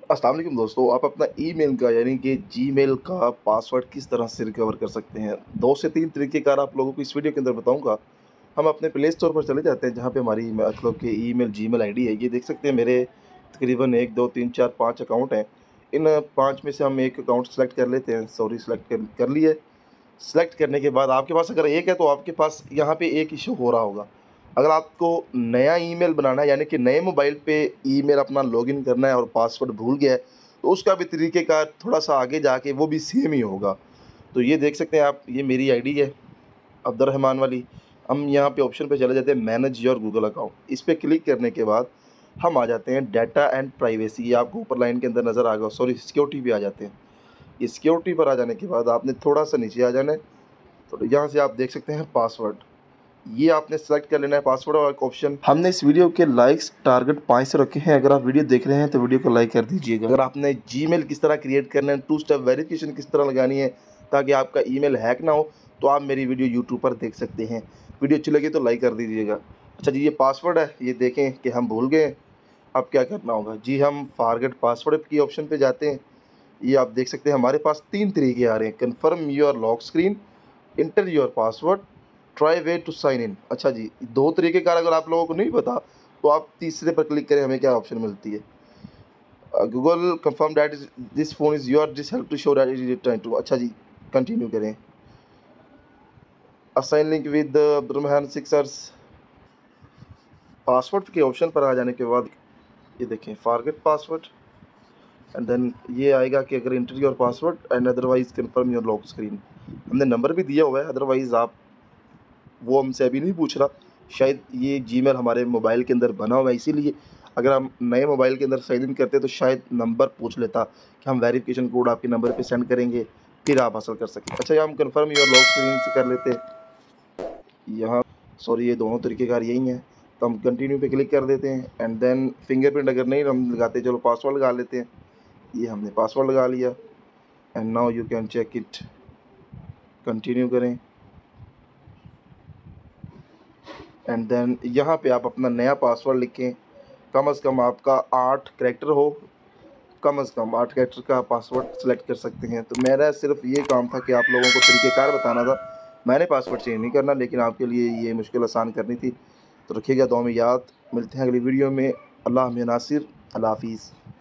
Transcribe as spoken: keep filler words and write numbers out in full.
अस्सलाम वालेकुम दोस्तों, आप अपना ईमेल का यानी कि जीमेल का पासवर्ड किस तरह से रिकवर कर सकते हैं। दो से तीन तरीक़ेकार आप लोगों को इस वीडियो के अंदर बताऊँगा। हम अपने प्ले स्टोर पर चले जाते हैं जहाँ पे हमारी मतलब कि ईमेल जीमेल आईडी है। ये देख सकते हैं मेरे तकरीबन एक, दो, तीन, चार, पाँच अकाउंट हैं। इन पाँच में से हम एक अकाउंट सेलेक्ट कर लेते हैं। सॉरी सेलेक्ट कर कर लिए। सेलेक्ट करने के बाद आपके पास अगर एक है तो आपके पास यहाँ पे एक इश्यू हो रहा होगा। अगर आपको नया ईमेल बनाना है यानी कि नए मोबाइल पे ईमेल अपना लॉगिन करना है और पासवर्ड भूल गया है, तो उसका भी तरीक़ेकार थोड़ा-सा आगे जाके वो भी सेम ही होगा। तो ये देख सकते हैं आप, ये मेरी आईडी है अब्दुर्रहमान वाली। हम यहाँ पे ऑप्शन पे चले जाते हैं मैनेज योर गूगल अकाउंट। इस पे क्लिक करने के बाद हम आ जाते हैं डाटा एंड प्राइवेसी। ये आपको ऊपर लाइन के अंदर नज़र आ गया, सॉरी सिक्योरिटी पे आ जाते हैं। ये सिक्योरिटी पर आ जाने के बाद आपने थोड़ा-सा नीचे आ जाना है। तो यहाँ से आप देख सकते हैं पासवर्ड। ये आपने सेलेक्ट कर लेना है पासवर्ड और एक ऑप्शन। हमने इस वीडियो के लाइक्स टारगेट पाँच से रखे हैं। अगर आप वीडियो देख रहे हैं तो वीडियो को लाइक कर दीजिएगा। अगर आपने जीमेल किस तरह क्रिएट करना है, टू स्टेप वेरिफिकेशन किस तरह लगानी है ताकि आपका ईमेल हैक ना हो, तो आप मेरी वीडियो यूट्यूब पर देख सकते हैं। वीडियो अच्छी लगी तो लाइक कर दीजिएगा। अच्छा जी, ये पासवर्ड है, ये देखें कि हम भूल गए। अब क्या करना होगा जी, हम फॉरगेट पासवर्ड की ऑप्शन पे जाते हैं। ये आप देख सकते हैं हमारे पास तीन तरीके आ रहे हैं, confirm your lock screen, enter your password, try way to sign in. अच्छा जी, दो तरीक़ेकार अगर आप लोगों को नहीं पता तो आप तीसरे पर क्लिक करें, हमें क्या ऑप्शन मिलती है, Google confirm that is this phone is your, this help to show that it is trying to. अच्छा जी, कंटिन्यू करें। Assign link with Abdurrahman sixers. Password के ऑप्शन पर आ जाने के बाद ये देखें फॉरगेट पासवर्ड एंड देन ये आएगा कि अगर enter your password and otherwise confirm your lock screen. हमने नंबर भी दिया हुआ है, अदरवाइज़ आप वो हमसे अभी नहीं पूछ रहा। शायद ये जीमेल हमारे मोबाइल के अंदर बना हुआ है, इसीलिए अगर हम नए मोबाइल के अंदर साइन इन करते तो शायद नंबर पूछ लेता कि हम वेरिफिकेशन कोड आपके नंबर पे सेंड करेंगे, फिर आप हासिल कर सकें। अच्छा, हम कन्फर्म योर लॉक स्क्रीन से कर लेते हैं। यहाँ सॉरी ये दोनों तरीक़ेकार यही हैं। तो हम कंटिन्यू पे क्लिक कर देते हैं एंड देन फिंगरप्रिंट अगर नहीं हम लगाते, चलो पासवर्ड लगा लेते हैं। ये हमने पासवर्ड लगा लिया and now you can check it. Continue करें एंड देन यहाँ पे आप अपना नया पासवर्ड लिखें। कम अज़ कम आपका आठ कैरेक्टर हो, कम अज़ कम आठ कैरेक्टर का पासवर्ड सेलेक्ट कर सकते हैं। तो मेरा सिर्फ ये काम था कि आप लोगों को तरीक़ेकार बताना था। मैंने पासवर्ड चेंज नहीं करना, लेकिन आपके लिए ये मुश्किल आसान करनी थी। तो रखिएगा दुआ में याद। मिलते हैं अगली वीडियो में। अल्लाह में नासिर। अल्लाह हाफ़िज़।